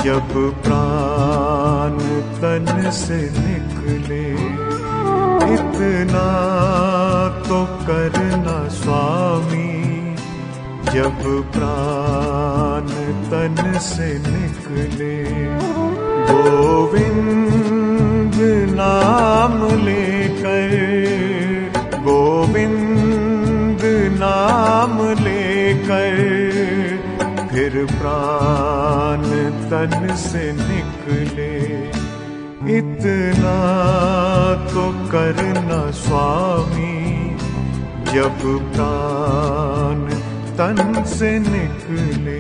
जब प्राण तन से निकले, इतना तो करना स्वामी। जब प्राण तन से निकले, गोविंद नाम लेकर, गोविंद नाम लेकर, फिर प्राण तन से निकले, इतना तो करना स्वामी। जब प्राण तन से निकले,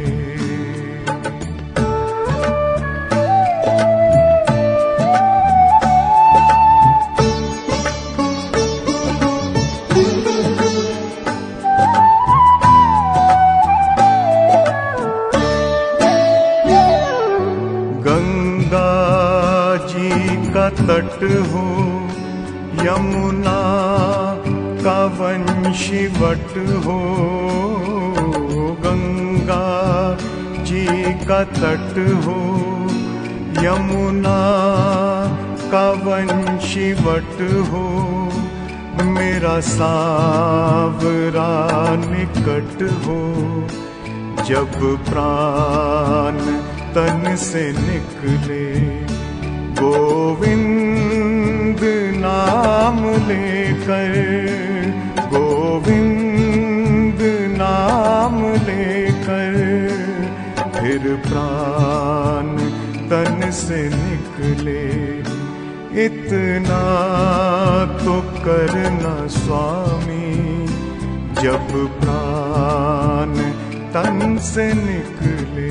तट हो यमुना का वंशीवट हो, गंगा जी का तट हो यमुना का वंशीवट हो, मेरा सावरा निकट हो। जब प्राण तन से निकले, गोविंद नाम लेकर, गोविंद नाम लेकर, फिर प्राण तन से निकले, इतना तो करना स्वामी। जब प्राण तन से निकले,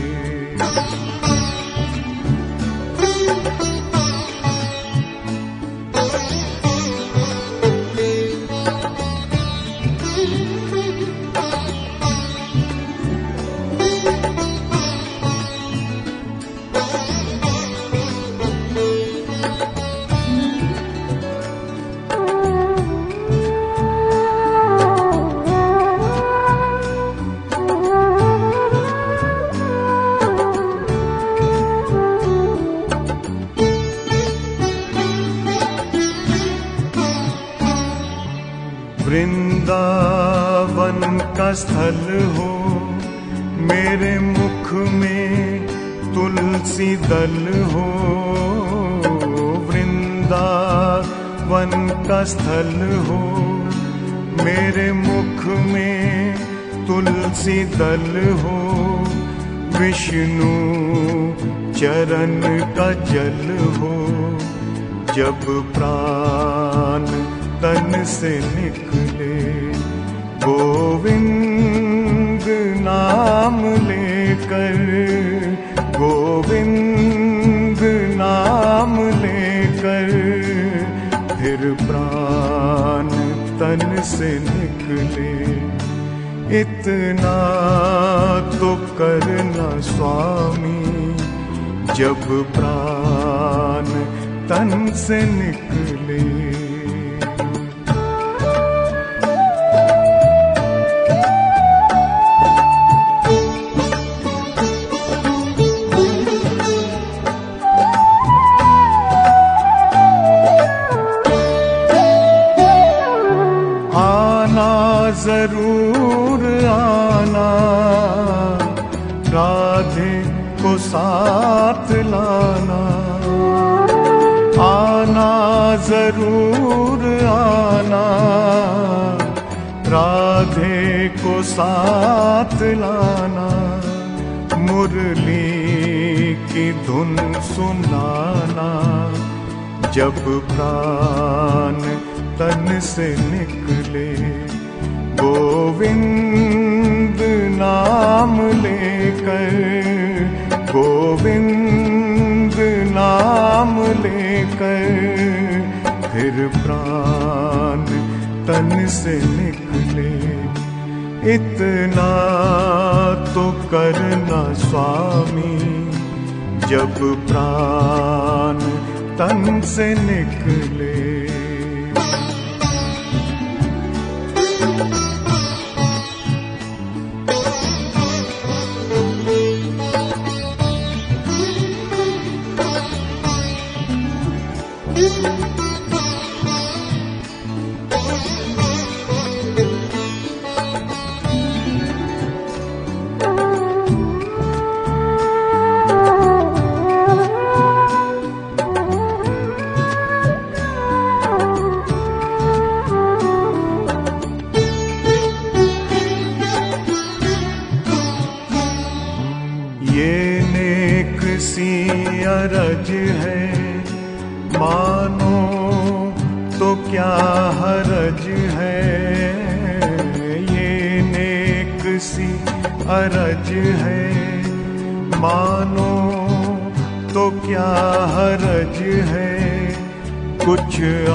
वृंदावन का स्थल हो, मेरे मुख में तुलसी दल हो। वृंदावन का स्थल हो, मेरे मुख में तुलसी दल हो। विष्णु चरण का जल हो, जब प्राण तन से निकले, गोविंद नाम लेकर, गोविंद नाम लेकर, फिर प्राण तन से निकले, इतना तो करना स्वामी। जब प्राण तन से निकले, जरूर आना, राधे को साथ लाना। आना जरूर आना, राधे को साथ लाना। मुरली की धुन सुनाना, जब प्राण तन से निकले, गोविंद नाम लेकर, गोविंद नाम लेकर, फिर प्राण तन से निकले, इतना तो करना स्वामी। जब प्राण तन से निकले, ये नेक सी अरज है, मानो तो क्या हरज है। ये नेक सी अरज है, मानो तो क्या हरज है। कुछ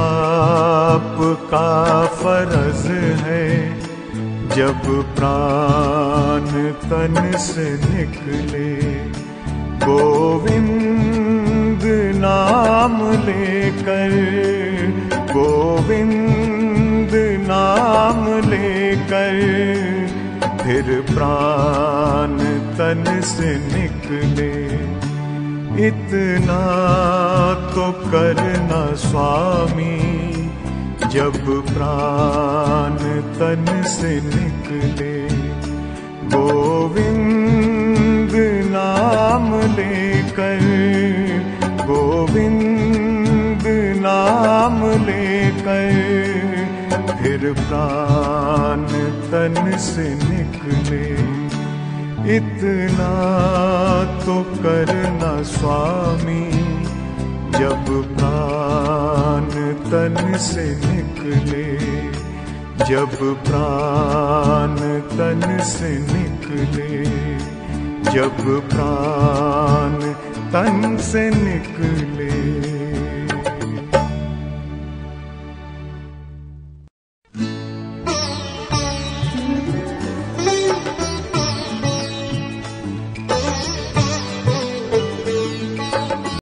आपका फर्ज है, जब प्राण तन से निकले। गोविंद नाम लेकर, गोविंद नाम लेकर, फिर प्राण तन से निकले। इतना तो करना स्वामी, जब प्राण तन से निकले। गोविंद नाम लेकर, गोविंद नाम लेकर, फिर प्राण तन से निकले। इतना तो करना स्वामी, जब प्राण तन से निकले। जब प्राण तन से निकले, जब प्राण तन से निकले।